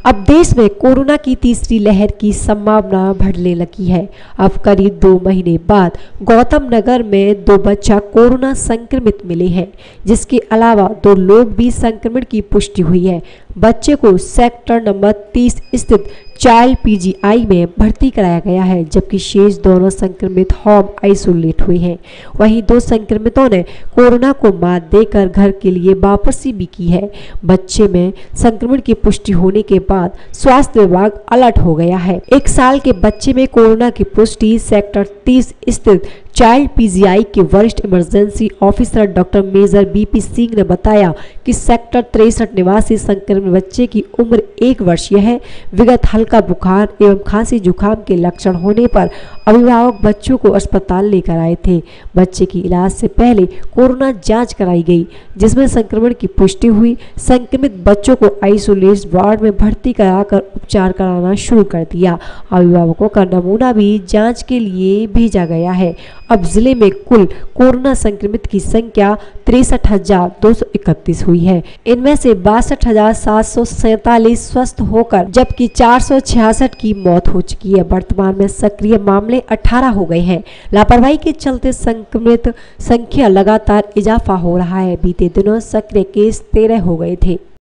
अब देश में कोरोना की तीसरी लहर की संभावना बढ़ने लगी है। अब करीब 2 महीने बाद गौतम नगर में 2 बच्चा कोरोना संक्रमित मिले हैं, जिसके अलावा 2 लोग भी संक्रमण की पुष्टि हुई है। बच्चे को सेक्टर नंबर 30 स्थित चाइल्ड पीजीआई में भर्ती कराया गया है, जबकि शेष दोनों संक्रमित होम आइसोलेट हुए हैं। वहीं 2 संक्रमितों ने कोरोना को मात देकर घर के लिए वापसी भी की है। बच्चे में संक्रमण की पुष्टि होने के बाद स्वास्थ्य विभाग अलर्ट हो गया है। 1 साल के बच्चे में कोरोना की पुष्टि सेक्टर 30 स्थित चाइल्ड पीजीआई के वरिष्ठ emergency officer doctor major BP Singh ने बताया कि सेक्टर 63 निवासी संक्रमित बच्चे की उम्र 1 वर्षीय है। विगत हल्का बुखार एवं खांसी जुकाम के लक्षण होने पर अभिभावक बच्चों को अस्पताल लेकर आए थे। बच्चे की इलाज से पहले कोरोना जांच कराई गई, जिसमें संक्रमण की पुष्टि हुई। संक्रमित बच्चों को आइसोलेशन वार्ड में भर्ती कराकर उपचार कराना शुरू कर दिया। अभिभावकों का नमूना भी जांच के लिए भेजा गया है। अब जिले में कुल कोरोना संक्रमित की संख्या 63,231 हुई है। इनमें से 62,747 स्वस्थ होकर जबकि 466 की मौत हो चुकी है। वर्तमान में सक्रिय मामले 18 हो गए हैं। लापरवाही के चलते संक्रमित संख्या लगातार इजाफा हो रहा है। बीते दिनों सक्रिय केस 13 हो गए थे।